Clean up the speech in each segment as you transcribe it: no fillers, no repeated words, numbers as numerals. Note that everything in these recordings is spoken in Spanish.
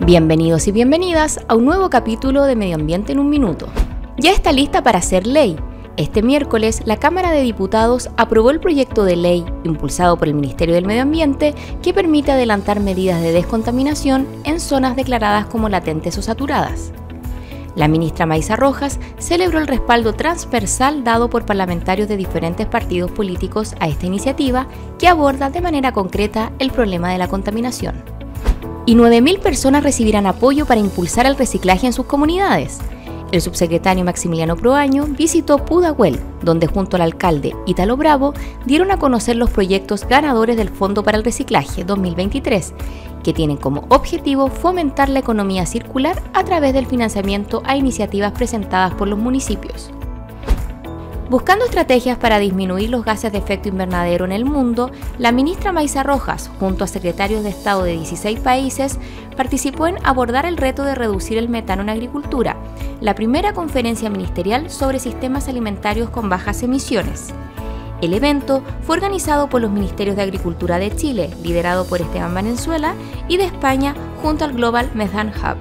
Bienvenidos y bienvenidas a un nuevo capítulo de Medio Ambiente en un Minuto. Ya está lista para ser ley. Este miércoles, la Cámara de Diputados aprobó el proyecto de ley, impulsado por el Ministerio del Medio Ambiente, que permite adelantar medidas de descontaminación en zonas declaradas como latentes o saturadas. La ministra Maysa Rojas celebró el respaldo transversal dado por parlamentarios de diferentes partidos políticos a esta iniciativa que aborda de manera concreta el problema de la contaminación. Y 9.000 personas recibirán apoyo para impulsar el reciclaje en sus comunidades. El subsecretario Maximiliano Proaño visitó Pudahuel, donde junto al alcalde Ítalo Bravo dieron a conocer los proyectos ganadores del Fondo para el Reciclaje 2023, que tienen como objetivo fomentar la economía circular a través del financiamiento a iniciativas presentadas por los municipios. Buscando estrategias para disminuir los gases de efecto invernadero en el mundo, la ministra Maysa Rojas, junto a secretarios de Estado de 16 países, participó en abordar el reto de reducir el metano en agricultura, la primera conferencia ministerial sobre sistemas alimentarios con bajas emisiones. El evento fue organizado por los Ministerios de Agricultura de Chile, liderado por Esteban Valenzuela, y de España, junto al Global Methane Hub.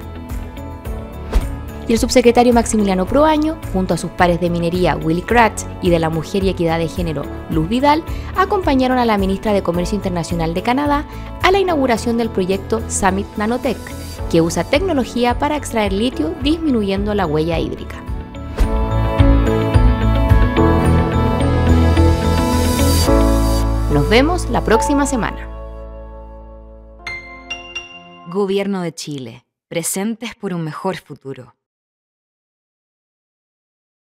Y el subsecretario Maximiliano Proaño, junto a sus pares de minería Willy Kratz y de la Mujer y Equidad de Género Luz Vidal, acompañaron a la ministra de Comercio Internacional de Canadá a la inauguración del proyecto Summit Nanotech, que usa tecnología para extraer litio disminuyendo la huella hídrica. Nos vemos la próxima semana. Gobierno de Chile. Presentes por un mejor futuro.